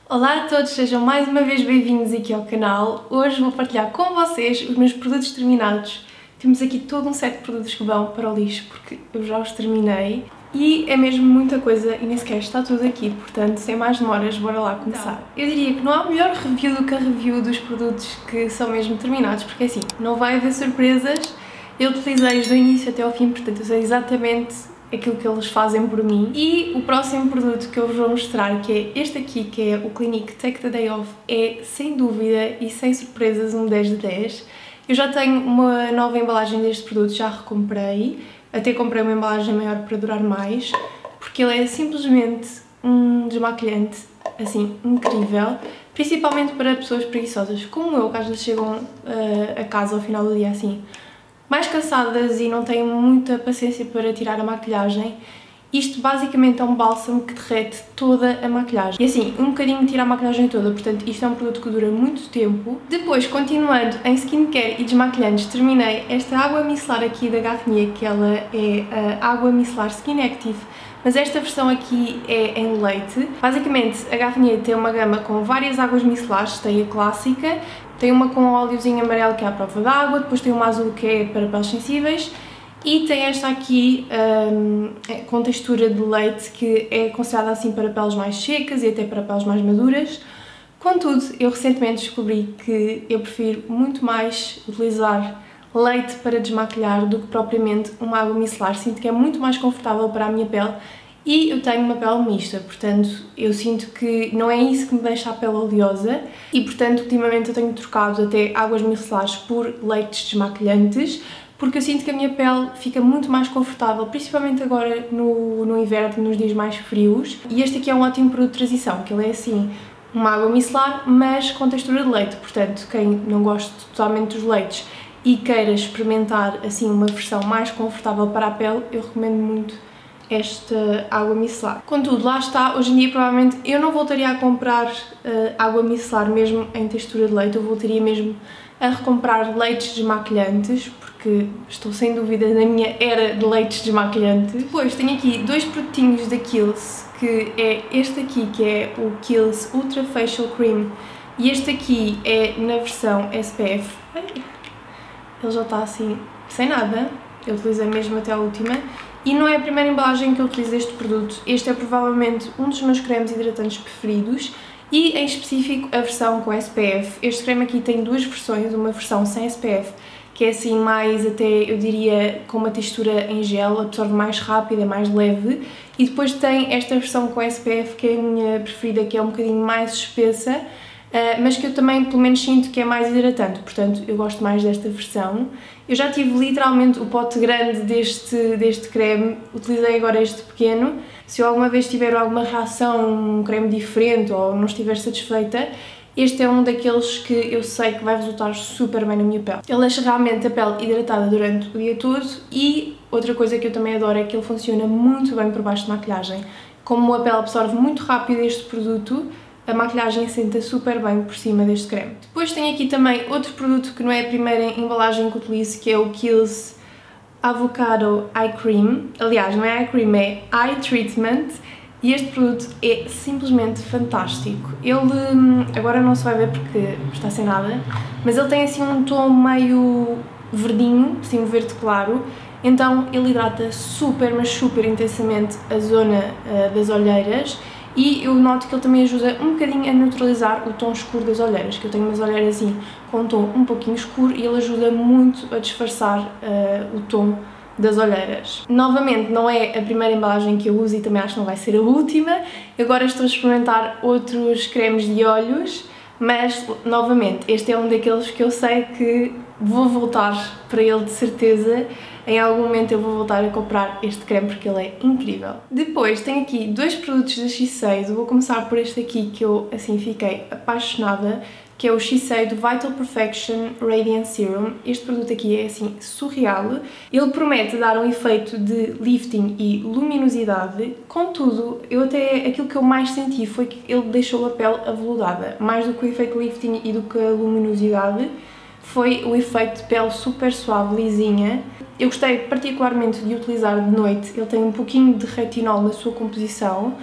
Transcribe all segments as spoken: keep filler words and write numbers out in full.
Olá a todos, sejam mais uma vez bem-vindos aqui ao canal. Hoje vou partilhar com vocês os meus produtos terminados. Temos aqui todo um set de produtos que vão para o lixo porque eu já os terminei e é mesmo muita coisa e nem sequer está tudo aqui, portanto, sem mais demoras, bora lá começar. Eu diria que não há melhor review do que a review dos produtos que são mesmo terminados, porque assim, não vai haver surpresas. Eu utilizei-os do início até ao fim, portanto eu sei exatamente aquilo que eles fazem por mim. E o próximo produto que eu vos vou mostrar, que é este aqui, que é o Clinique Take the Day Off, é sem dúvida e sem surpresas um dez de dez. Eu já tenho uma nova embalagem deste produto, já recomprei, até comprei uma embalagem maior para durar mais, porque ele é simplesmente um desmaquilhante, assim, incrível, principalmente para pessoas preguiçosas, como eu, que às vezes chegam uh, a casa ao final do dia assim, mais cansadas e não têm muita paciência para tirar a maquilhagem. Isto basicamente é um bálsamo que derrete toda a maquilhagem. E assim, um bocadinho tira a maquilhagem toda, portanto isto é um produto que dura muito tempo. Depois, continuando em skincare e desmaquilhantes, terminei esta água micelar aqui da Garnier, que ela é a água micelar Skin Active, mas esta versão aqui é em leite. Basicamente, a Garnier tem uma gama com várias águas micelares, tem a clássica, tem uma com óleozinho amarelo que é à prova d'água, depois tem uma azul que é para peles sensíveis e tem esta aqui um, com textura de leite que é considerada assim para peles mais secas e até para peles mais maduras. Contudo, eu recentemente descobri que eu prefiro muito mais utilizar leite para desmaquilhar do que propriamente uma água micelar. Sinto que é muito mais confortável para a minha pele e eu tenho uma pele mista, portanto eu sinto que não é isso que me deixa a pele oleosa e portanto ultimamente eu tenho trocado até águas micelares por leites desmaquilhantes porque eu sinto que a minha pele fica muito mais confortável, principalmente agora no, no inverno, nos dias mais frios. E este aqui é um ótimo produto de transição, que ele é assim, uma água micelar, mas com textura de leite, portanto quem não gosta totalmente dos leites e queira experimentar assim uma versão mais confortável para a pele, eu recomendo muito esta água micelar. Contudo, lá está, hoje em dia provavelmente eu não voltaria a comprar uh, água micelar mesmo em textura de leite, eu voltaria mesmo a recomprar leites desmaquilhantes, porque estou sem dúvida na minha era de leites desmaquilhantes. Depois tenho aqui dois produtinhos da Kiehl's, que é este aqui, que é o Kiehl's Ultra Facial Cream, e este aqui é na versão S P F. Ele já está assim, sem nada, eu utilizei mesmo até a última. E não é a primeira embalagem que eu utilizo este produto, este é provavelmente um dos meus cremes hidratantes preferidos e em específico a versão com S P F. Este creme aqui tem duas versões, uma versão sem S P F, que é assim mais até, eu diria, com uma textura em gel, absorve mais rápido, é mais leve, e depois tem esta versão com S P F que é a minha preferida, que é um bocadinho mais espessa, Uh, mas que eu também pelo menos sinto que é mais hidratante, portanto eu gosto mais desta versão. Eu já tive literalmente o pote grande deste, deste creme, utilizei agora este pequeno. Se eu alguma vez tiver alguma reação, um creme diferente ou não estiver satisfeita, este é um daqueles que eu sei que vai resultar super bem na minha pele. Ele deixa realmente a pele hidratada durante o dia todo e outra coisa que eu também adoro é que ele funciona muito bem por baixo de maquilhagem. Como a pele absorve muito rápido este produto, a maquilhagem senta super bem por cima deste creme. Depois tenho aqui também outro produto que não é a primeira embalagem que utilizo, que é o Kiehl's Avocado Eye Cream. Aliás, não é Eye Cream, é Eye Treatment. E este produto é simplesmente fantástico. Ele, agora não se vai ver porque está sem nada, mas ele tem assim um tom meio verdinho, assim um verde claro. Então ele hidrata super, mas super intensamente a zona uh, das olheiras. E eu noto que ele também ajuda um bocadinho a neutralizar o tom escuro das olheiras, que eu tenho umas olheiras assim com um tom um pouquinho escuro e ele ajuda muito a disfarçar uh, o tom das olheiras. Novamente, não é a primeira embalagem que eu uso e também acho que não vai ser a última. Agora estou a experimentar outros cremes de olhos, mas novamente, este é um daqueles que eu sei que vou voltar para ele de certeza. Em algum momento eu vou voltar a comprar este creme porque ele é incrível. Depois tenho aqui dois produtos da Shiseido. Vou começar por este aqui que eu assim fiquei apaixonada, que é o Shiseido Vital Perfection Radiant Serum. Este produto aqui é assim surreal. Ele promete dar um efeito de lifting e luminosidade, contudo, eu até aquilo que eu mais senti foi que ele deixou a pele aveludada, mais do que o efeito lifting e do que a luminosidade. Foi o efeito de pele super suave, lisinha. Eu gostei particularmente de utilizar de noite, ele tem um pouquinho de retinol na sua composição,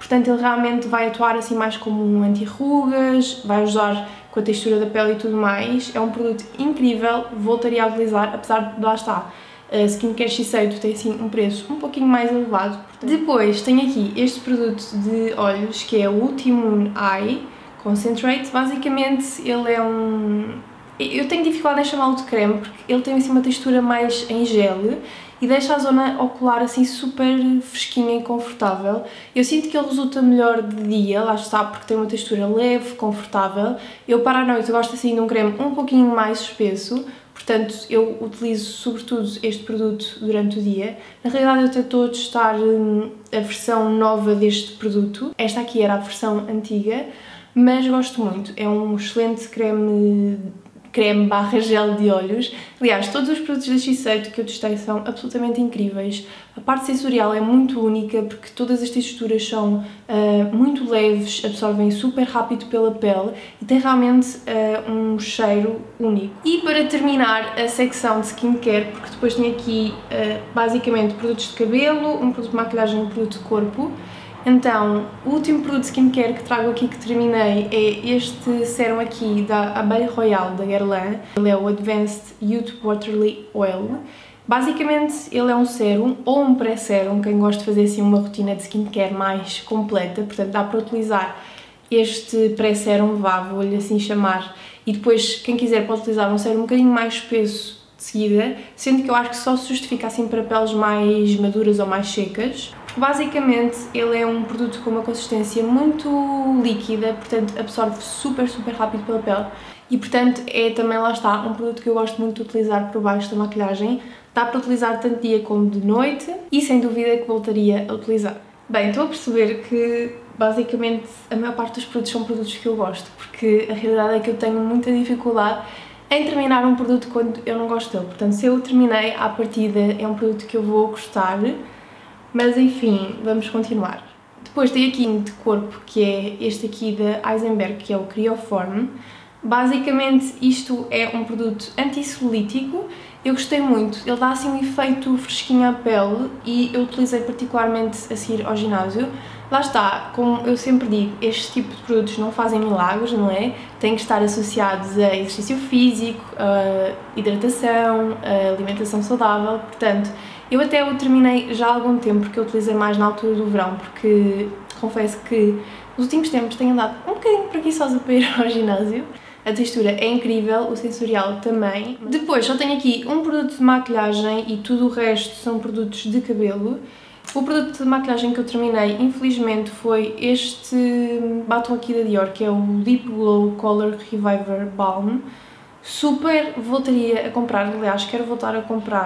portanto ele realmente vai atuar assim mais como um anti-rugas, vai ajudar com a textura da pele e tudo mais. É um produto incrível, voltaria a utilizar, apesar de lá estar. A Skincare Shiseido tem assim um preço um pouquinho mais elevado. Portanto. Depois tenho aqui este produto de olhos que é o Ultimune Eye Concentrate. Basicamente ele é um... eu tenho dificuldade em chamá-lo de creme porque ele tem assim uma textura mais em gel e deixa a zona ocular assim super fresquinha e confortável. Eu sinto que ele resulta melhor de dia, lá está, porque tem uma textura leve, confortável. Eu para a noite eu gosto assim de um creme um pouquinho mais espesso. Portanto, eu utilizo sobretudo este produto durante o dia. Na realidade eu até estou a testar hum, a versão nova deste produto. Esta aqui era a versão antiga, mas gosto muito. É um excelente creme, creme barra gel de olhos. Aliás, todos os produtos da Shiseido que eu testei são absolutamente incríveis. A parte sensorial é muito única porque todas as texturas são uh, muito leves, absorvem super rápido pela pele e tem realmente uh, um cheiro único. E para terminar a secção de skincare, porque depois tenho aqui uh, basicamente produtos de cabelo, um produto de maquilhagem e um produto de corpo. Então, o último produto de skincare que trago aqui que terminei é este sérum aqui da Abelha Royal da Guerlain. Ele é o Advanced Youth Waterly Oil. Basicamente ele é um sérum ou um pré-sérum, quem gosta de fazer assim uma rotina de skincare mais completa, portanto dá para utilizar este pré-sérum, vá, vou-lhe assim chamar, e depois quem quiser pode utilizar um sérum um bocadinho mais espesso de seguida, sendo que eu acho que só se justifica assim para peles mais maduras ou mais secas. Basicamente ele é um produto com uma consistência muito líquida, portanto absorve super super rápido pela pele e portanto é também, lá está, um produto que eu gosto muito de utilizar por baixo da maquilhagem. Dá para utilizar tanto dia como de noite e sem dúvida que voltaria a utilizar. Bem, estou a perceber que basicamente a maior parte dos produtos são produtos que eu gosto, porque a realidade é que eu tenho muita dificuldade em terminar um produto quando eu não gosto dele. Portanto, se eu o terminei à partida é um produto que eu vou gostar. Mas enfim, vamos continuar. Depois tem aqui de corpo, que é este aqui da Eisenberg, que é o Cryoform. Basicamente isto é um produto antissolítico. Eu gostei muito, ele dá assim um efeito fresquinho à pele e eu utilizei particularmente a seguir ao ginásio. Lá está, como eu sempre digo, este tipo de produtos não fazem milagres, não é? Têm que estar associados a exercício físico, a hidratação, a alimentação saudável, portanto, eu até o terminei já há algum tempo, porque eu utilizei mais na altura do verão, porque confesso que nos últimos tempos tenho andado um bocadinho preguiçosa para ir ao ginásio. A textura é incrível, o sensorial também. Depois só tenho aqui um produto de maquilhagem e tudo o resto são produtos de cabelo. O produto de maquilhagem que eu terminei, infelizmente, foi este batom aqui da Dior, que é o Lip Glow Color Reviver Balm. Super voltaria a comprar, aliás, quero voltar a comprar.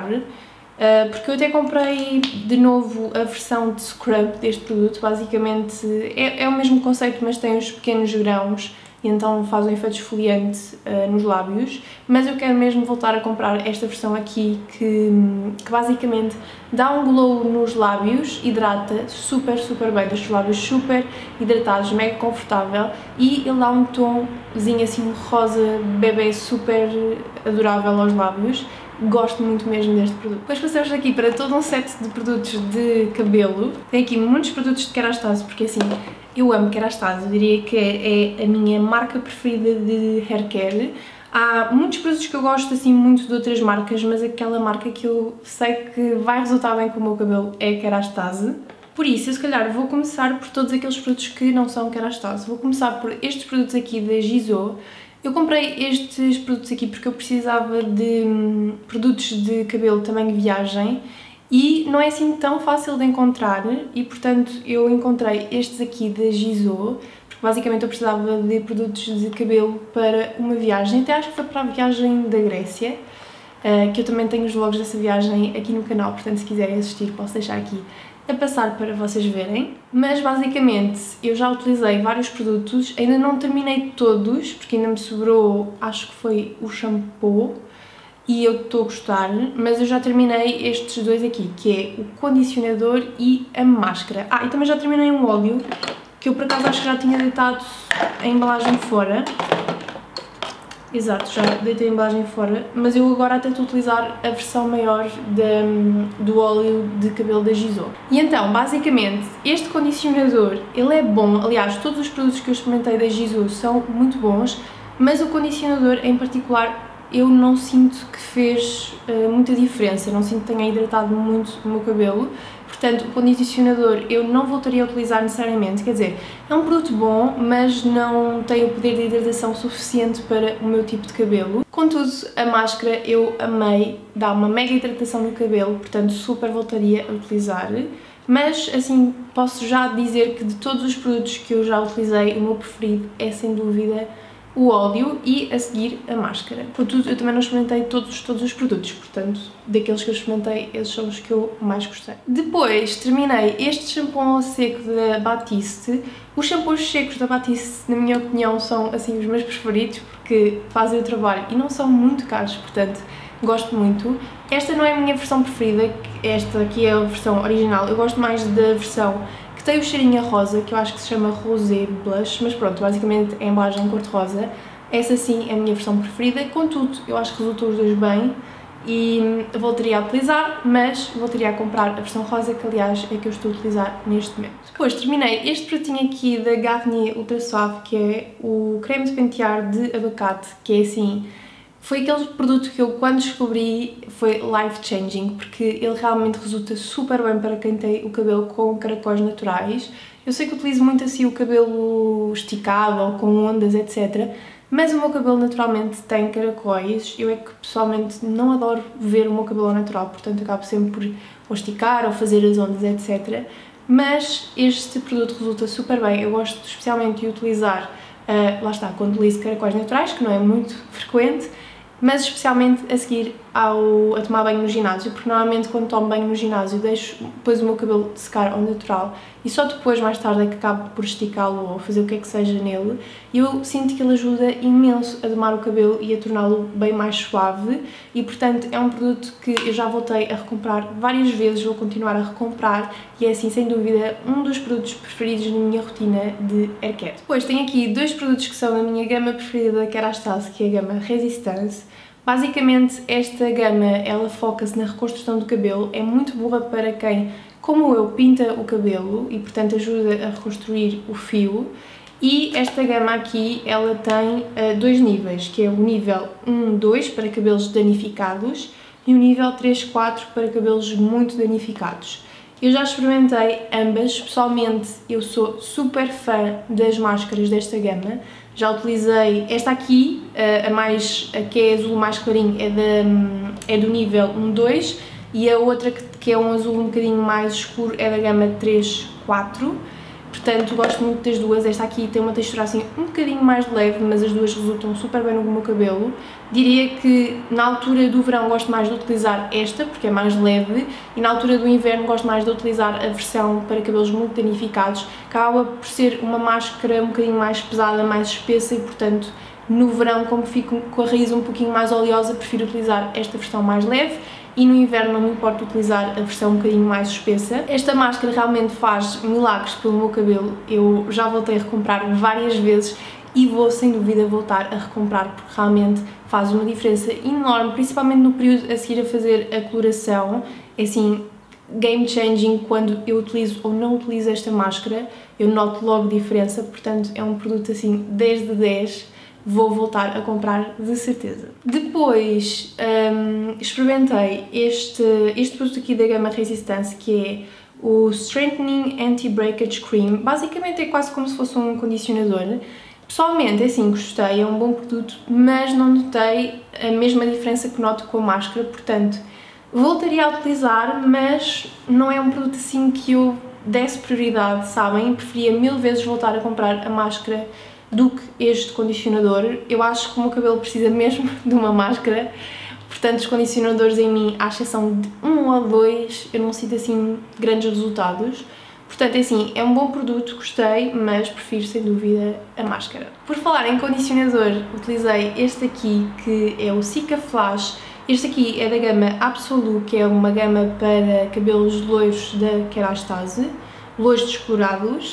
Uh, porque eu até comprei de novo a versão de scrub deste produto. Basicamente é, é o mesmo conceito, mas tem os pequenos grãos e então faz um efeito esfoliante uh, nos lábios, mas eu quero mesmo voltar a comprar esta versão aqui que, que basicamente dá um glow nos lábios, hidrata super super bem, deixa os lábios super hidratados, mega confortável e ele dá um tomzinho assim rosa bebê super adorável aos lábios. Gosto muito mesmo deste produto. Depois passamos aqui para todo um set de produtos de cabelo. Tem aqui muitos produtos de Kerastase, porque assim, eu amo Kerastase, eu diria que é a minha marca preferida de hair care. Há muitos produtos que eu gosto assim muito de outras marcas, mas aquela marca que eu sei que vai resultar bem com o meu cabelo é a Kerastase. Por isso, eu se calhar vou começar por todos aqueles produtos que não são Kerastase. Vou começar por estes produtos aqui da Gisou. Eu comprei estes produtos aqui porque eu precisava de hum, produtos de cabelo tamanho viagem e não é assim tão fácil de encontrar e, portanto, eu encontrei estes aqui da Gisou, porque basicamente eu precisava de produtos de cabelo para uma viagem, até acho que foi para a viagem da Grécia, uh, que eu também tenho os vlogs dessa viagem aqui no canal, portanto, se quiserem assistir posso deixar aqui a passar para vocês verem. Mas basicamente eu já utilizei vários produtos, ainda não terminei todos, porque ainda me sobrou, acho que foi o shampoo, e eu estou a gostar, mas eu já terminei estes dois aqui, que é o condicionador e a máscara. Ah, e também já terminei um óleo, que eu por acaso acho que já tinha deitado a embalagem fora. Exato, já deitei a embalagem fora, mas eu agora até estou a utilizar a versão maior de, do óleo de cabelo da Gisou. E então, basicamente, este condicionador, ele é bom, aliás, todos os produtos que eu experimentei da Gisou são muito bons, mas o condicionador em particular eu não sinto que fez uh, muita diferença, não sinto que tenha hidratado muito o meu cabelo. Portanto, o condicionador eu não voltaria a utilizar necessariamente, quer dizer, é um produto bom, mas não tem o poder de hidratação suficiente para o meu tipo de cabelo. Contudo, a máscara eu amei, dá uma mega hidratação no cabelo, portanto super voltaria a utilizar. Mas, assim, posso já dizer que de todos os produtos que eu já utilizei, o meu preferido é sem dúvida o óleo e a seguir a máscara. Contudo, eu também não experimentei todos, todos os produtos, portanto, daqueles que eu experimentei, esses são os que eu mais gostei. Depois, terminei este shampoo seco da Batiste. Os shampoos secos da Batiste, na minha opinião, são, assim, os meus preferidos, porque fazem o trabalho e não são muito caros, portanto, gosto muito. Esta não é a minha versão preferida, esta aqui é a versão original, eu gosto mais da versão tem o cheirinho a rosa, que eu acho que se chama Rosé Blush, mas pronto, basicamente é a embalagem cor-de-rosa. Essa sim é a minha versão preferida, contudo, eu acho que resultou os dois bem e voltaria a utilizar, mas voltaria a comprar a versão rosa, que aliás é que eu estou a utilizar neste momento. Depois terminei este produtinho aqui da Garnier Ultra Suave, que é o creme de pentear de abacate, que é assim... Foi aquele produto que eu, quando descobri, foi life-changing, porque ele realmente resulta super bem para quem tem o cabelo com caracóis naturais. Eu sei que utilizo muito assim o cabelo esticado ou com ondas, etcétera, mas o meu cabelo naturalmente tem caracóis. Eu é que pessoalmente não adoro ver o meu cabelo natural, portanto acabo sempre por ou esticar ou fazer as ondas, etcétera. Mas este produto resulta super bem, eu gosto especialmente de utilizar, uh, lá está, quando utilizo caracóis naturais, que não é muito frequente, mas especialmente a seguir ao, a tomar banho no ginásio, porque normalmente quando tomo banho no ginásio deixo depois o meu cabelo secar ao natural e só depois, mais tarde, é que acabo por esticá-lo ou fazer o que é que seja nele, e eu sinto que ele ajuda imenso a domar o cabelo e a torná-lo bem mais suave e, portanto, é um produto que eu já voltei a recomprar várias vezes, vou continuar a recomprar e é, assim, sem dúvida, um dos produtos preferidos na minha rotina de haircare. Depois tenho aqui dois produtos que são da minha gama preferida da Kerastase, que é a gama Resistance. Basicamente, esta gama, ela foca-se na reconstrução do cabelo, é muito boa para quem, como eu, pinta o cabelo e, portanto, ajuda a reconstruir o fio. E esta gama aqui, ela tem uh, dois níveis, que é o nível um, dois para cabelos danificados e o nível três, quatro para cabelos muito danificados. Eu já experimentei ambas, pessoalmente eu sou super fã das máscaras desta gama. Já utilizei esta aqui, a, mais, a que é azul mais clarinho, é, da, é do nível um, dois, e a outra que, que é um azul um bocadinho mais escuro é da gama três, quatro. Portanto, gosto muito das duas. Esta aqui tem uma textura assim um bocadinho mais leve, mas as duas resultam super bem no meu cabelo. Diria que na altura do verão gosto mais de utilizar esta, porque é mais leve, e na altura do inverno gosto mais de utilizar a versão para cabelos muito danificados. Acaba por ser uma máscara um bocadinho mais pesada, mais espessa e, portanto, no verão, como fico com a raiz um pouquinho mais oleosa, prefiro utilizar esta versão mais leve. E no inverno não me importa utilizar a versão um bocadinho mais espessa. Esta máscara realmente faz milagres pelo meu cabelo, eu já voltei a recomprar várias vezes e vou sem dúvida voltar a recomprar porque realmente faz uma diferença enorme, principalmente no período a seguir a fazer a coloração. É assim, game changing quando eu utilizo ou não utilizo esta máscara, eu noto logo diferença, portanto é um produto assim dez de dez. Vou voltar a comprar de certeza. Depois um, experimentei este, este produto aqui da gama Resistance, que é o Strengthening Anti-Breakage Cream. Basicamente é quase como se fosse um condicionador. Pessoalmente, é assim, gostei, é um bom produto, mas não notei a mesma diferença que noto com a máscara, portanto, voltaria a utilizar, mas não é um produto assim que eu desse prioridade, sabem? Preferia mil vezes voltar a comprar a máscara do que este condicionador. Eu acho que o meu cabelo precisa mesmo de uma máscara, portanto os condicionadores em mim, à exceção de um ou dois, eu não sinto assim grandes resultados. Portanto, é assim, é um bom produto, gostei, mas prefiro sem dúvida a máscara. Por falar em condicionador, utilizei este aqui, que é o Cica Flash. Este aqui é da gama Absolu, que é uma gama para cabelos loiros da Kerastase, loiros descolorados.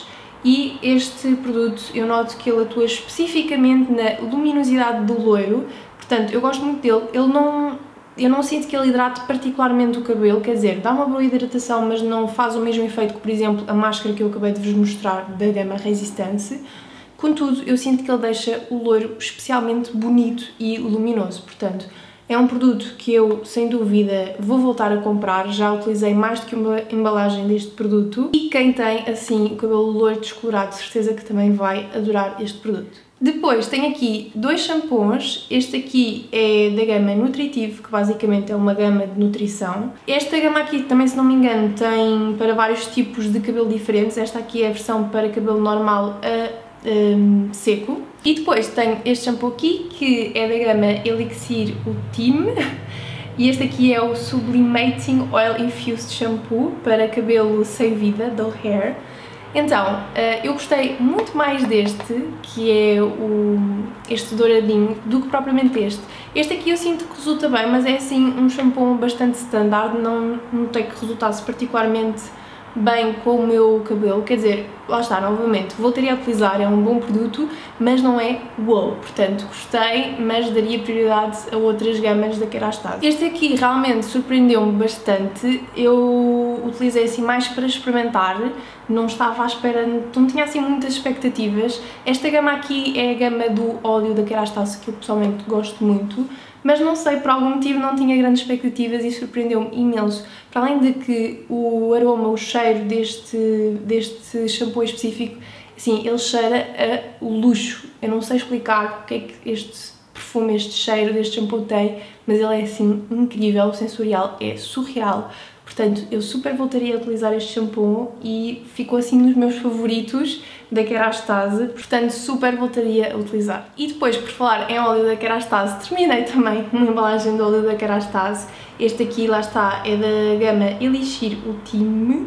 e este produto eu noto que ele atua especificamente na luminosidade do loiro, portanto eu gosto muito dele. Ele não, eu não sinto que ele hidrate particularmente o cabelo, quer dizer, dá uma boa hidratação, mas não faz o mesmo efeito que, por exemplo, a máscara que eu acabei de vos mostrar da gama Resistance. Contudo, eu sinto que ele deixa o loiro especialmente bonito e luminoso, portanto é um produto que eu, sem dúvida, vou voltar a comprar. Já utilizei mais do que uma embalagem deste produto e quem tem, assim, o cabelo loiro descolorado, certeza que também vai adorar este produto. Depois tenho aqui dois shampoos. Este aqui é da gama Nutritive, que basicamente é uma gama de nutrição. Esta gama aqui também, se não me engano, tem para vários tipos de cabelo diferentes. Esta aqui é a versão para cabelo normal a Um, seco. E depois tenho este shampoo aqui, que é da gama Elixir Ultime, e este aqui é o Sublimating Oil Infused Shampoo para cabelo sem vida, Dull Hair. Então, eu gostei muito mais deste, que é o, este douradinho, do que propriamente este. Este aqui eu sinto que resulta bem, mas é assim um shampoo bastante standard, não notei que resultasse particularmente bem com o meu cabelo, quer dizer, lá está, novamente, voltaria a utilizar, é um bom produto, mas não é wow, portanto gostei, mas daria prioridade a outras gamas da Kerastase. Este aqui realmente surpreendeu-me bastante, eu utilizei assim mais para experimentar, não estava à espera, não tinha assim muitas expectativas. Esta gama aqui é a gama do óleo da Kerastase, que eu pessoalmente gosto muito, mas não sei, por algum motivo não tinha grandes expectativas e surpreendeu-me imenso. Para além de que o aroma, o cheiro deste, deste shampoo específico, assim, ele cheira a luxo. Eu não sei explicar o que é que este perfume, este cheiro deste shampoo tem, mas ele é assim incrível, o sensorial é surreal. Portanto, eu super voltaria a utilizar este shampoo e ficou assim nos meus favoritos da Kerastase, portanto super voltaria a utilizar. E depois, por falar em óleo da Kerastase, terminei também uma embalagem de óleo da Kerastase. Este aqui, lá está, é da gama Elixir Ultime,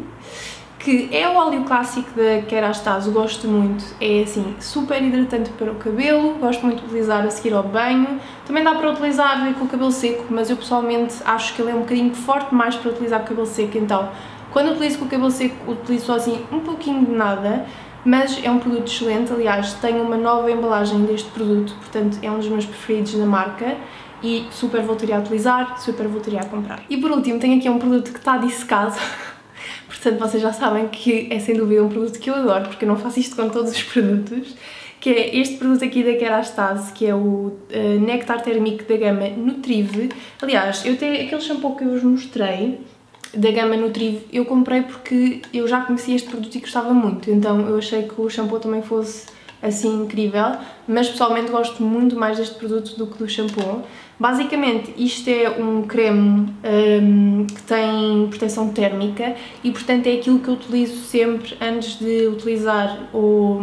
que é o óleo clássico da Kerastase, gosto muito, é assim super hidratante para o cabelo, gosto muito de utilizar a seguir ao banho, também dá para utilizar com o cabelo seco, mas eu pessoalmente acho que ele é um bocadinho forte mais para utilizar com o cabelo seco, então quando utilizo com o cabelo seco utilizo só assim um pouquinho de nada, mas é um produto excelente. Aliás, tenho uma nova embalagem deste produto, portanto é um dos meus preferidos da marca e super voltaria a utilizar, super voltaria a comprar. E por último tenho aqui um produto que está dissecado. Portanto, vocês já sabem que é sem dúvida um produto que eu adoro, porque eu não faço isto com todos os produtos, que é este produto aqui da Kerastase, que é o uh, Nectar Térmico da gama Nutrive. Aliás, eu tenho aquele shampoo que eu vos mostrei, da gama Nutrive, eu comprei porque eu já conhecia este produto e gostava muito, então eu achei que o shampoo também fosse assim incrível, mas pessoalmente gosto muito mais deste produto do que do shampoo. Basicamente isto é um creme um, que tem proteção térmica e portanto é aquilo que eu utilizo sempre antes de utilizar o,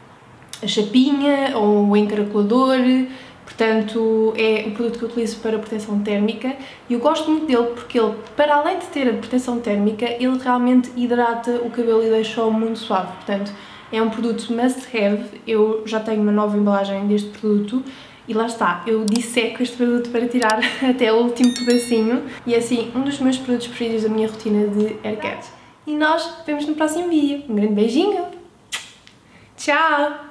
a chapinha ou o encaracolador. Portanto, é o produto que eu utilizo para proteção térmica e eu gosto muito dele porque ele, para além de ter a proteção térmica, ele realmente hidrata o cabelo e deixa-o muito suave. Portanto, é um produto must have. Eu já tenho uma nova embalagem deste produto e lá está, eu disseco este produto para tirar até o último pedacinho e é assim um dos meus produtos preferidos da minha rotina de haircut. E nós vemos no próximo vídeo. Um grande beijinho! Tchau!